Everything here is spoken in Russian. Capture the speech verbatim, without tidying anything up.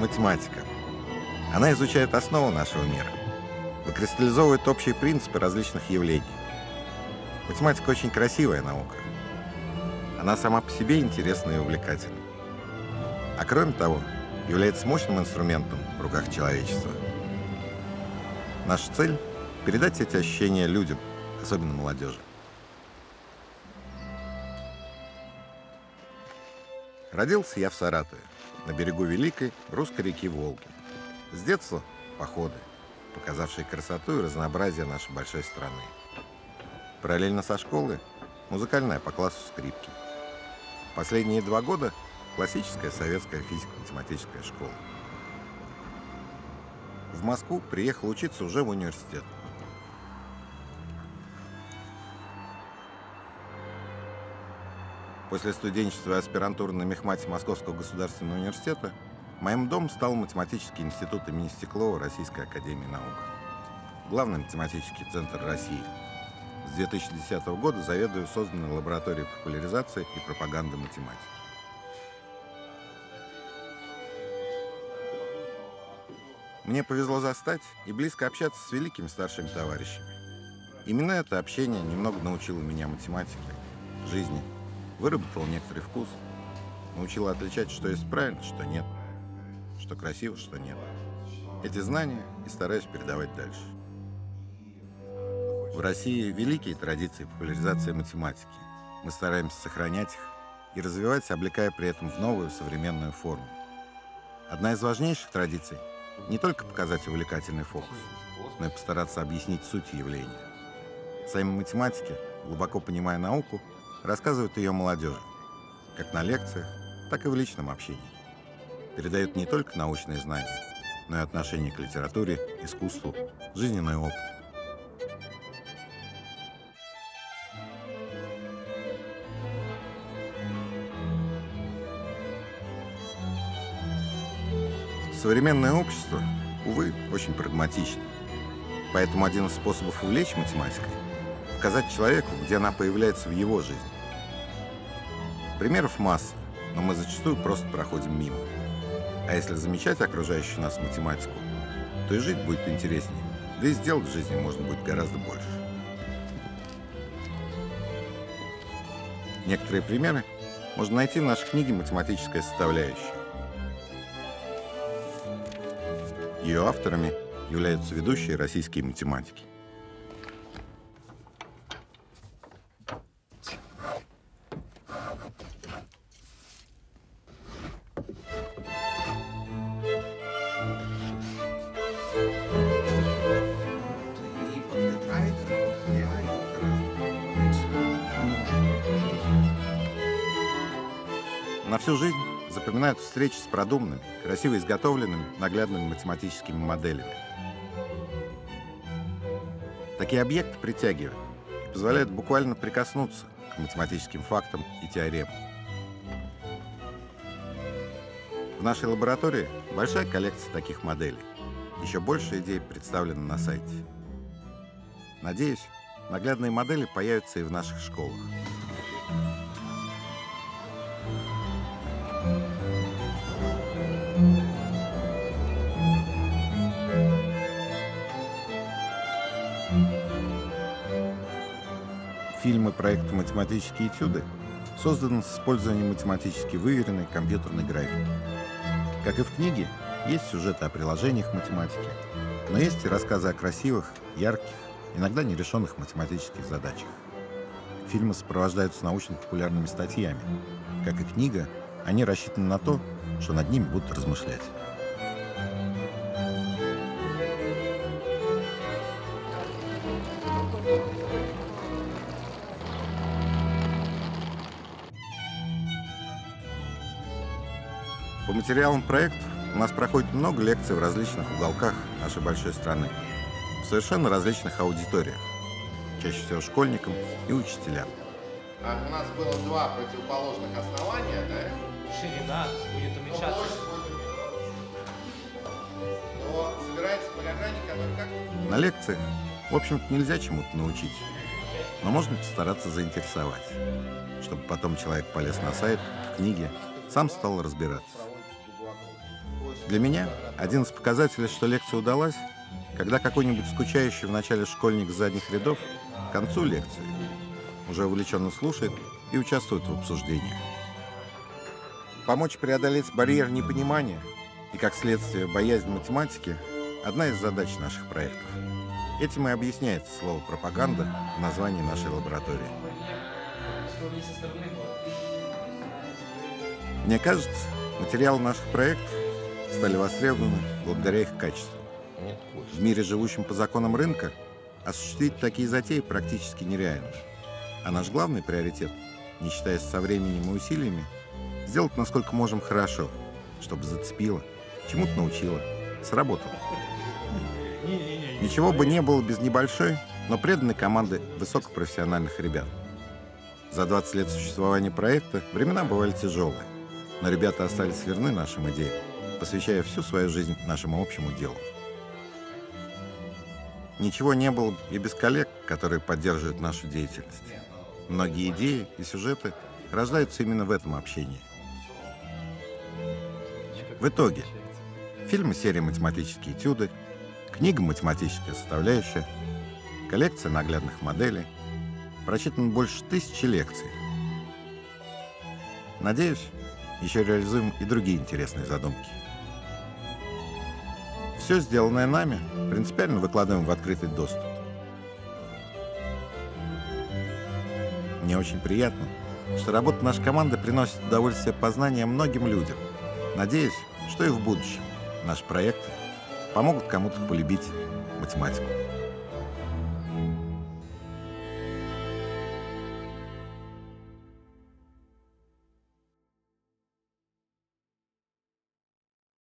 математика. Она изучает основу нашего мира, выкристаллизовывает общие принципы различных явлений. Математика очень красивая наука. Она сама по себе интересна и увлекательна. А кроме того, является мощным инструментом в руках человечества. Наша цель — передать эти ощущения людям, особенно молодежи. Родился я в Саратове, на берегу великой русской реки Волги. С детства — походы, показавшие красоту и разнообразие нашей большой страны. Параллельно со школой — музыкальная по классу скрипки. Последние два года — классическая советская физико-математическая школа. В Москву приехал учиться уже в университет. После студенчества и аспирантуры на мехмате Московского государственного университета моим домом стал математический институт имени Стеклова Российской академии наук. Главный математический центр России. С две тысячи десятого года заведую созданной лабораторией популяризации и пропаганды математики. Мне повезло застать и близко общаться с великими старшими товарищами. Именно это общение немного научило меня математике, жизни, выработало некоторый вкус, научило отличать, что есть правильно, что нет, что красиво, что нет. Эти знания и стараюсь передавать дальше. В России великие традиции популяризации математики. Мы стараемся сохранять их и развивать, облекая при этом в новую современную форму. Одна из важнейших традиций — не только показать увлекательный фокус, но и постараться объяснить суть явления. Сами математики, глубоко понимая науку, рассказывают ее молодежи, как на лекциях, так и в личном общении. Передают не только научные знания, но и отношение к литературе, искусству, жизненный опыт. Современное общество, увы, очень прагматично. Поэтому один из способов увлечь математикой — показать человеку, где она появляется в его жизни. Примеров масса, но мы зачастую просто проходим мимо. А если замечать окружающую нас математику, то и жить будет интереснее, да и сделать в жизни можно будет гораздо больше. Некоторые примеры можно найти в нашей книге «Математическая составляющая». Ее авторами являются ведущие российские математики. На всю жизнь запоминают встречи с продуманными, красиво изготовленными, наглядными математическими моделями. Такие объекты притягивают и позволяют буквально прикоснуться к математическим фактам и теоремам. В нашей лаборатории большая коллекция таких моделей. Еще больше идей представлено на сайте. Надеюсь, наглядные модели появятся и в наших школах. Фильмы проекта «Математические этюды» созданы с использованием математически выверенной компьютерной графики. Как и в книге, есть сюжеты о приложениях математики, но есть и рассказы о красивых, ярких, иногда нерешенных математических задачах. Фильмы сопровождаются научно-популярными статьями. Как и книга, они рассчитаны на то, что над ними будут размышлять. По материалам проектов у нас проходит много лекций в различных уголках нашей большой страны, в совершенно различных аудиториях, чаще всего школьникам и учителям. А у нас было два противоположных основания, да? Ширина будет уменьшаться. Но собирается многогранник, который как? На лекциях, в общем-то, нельзя чему-то научить, но можно постараться заинтересовать, чтобы потом человек полез на сайт, в книге, сам стал разбираться. Для меня один из показателей, что лекция удалась, когда какой-нибудь скучающий в начале школьник с задних рядов к концу лекции уже увлеченно слушает и участвует в обсуждениях. Помочь преодолеть барьер непонимания и, как следствие, боязнь математики – одна из задач наших проектов. Этим и объясняется слово «пропаганда» в названии нашей лаборатории. Мне кажется, материалы наших проектов стали востребованы благодаря их качеству. В мире, живущем по законам рынка, осуществить такие затеи практически нереально. А наш главный приоритет, не считаясь со временем и усилиями, сделать насколько можем хорошо, чтобы зацепило, чему-то научило, сработало. Ничего бы не было без небольшой, но преданной команды высокопрофессиональных ребят. За двадцать лет существования проекта времена бывали тяжелые, но ребята остались верны нашим идеям, посвящая всю свою жизнь нашему общему делу. Ничего не было и без коллег, которые поддерживают нашу деятельность. Многие идеи и сюжеты рождаются именно в этом общении. В итоге, фильмы серии «Математические этюды», книга «Математическая составляющая», коллекция наглядных моделей, прочитано больше тысячи лекций. Надеюсь, еще реализуем и другие интересные задумки. Все сделанное нами принципиально выкладываем в открытый доступ. Мне очень приятно, что работа нашей команды приносит удовольствие познания многим людям. Надеюсь, что и в будущем наши проекты помогут кому-то полюбить математику.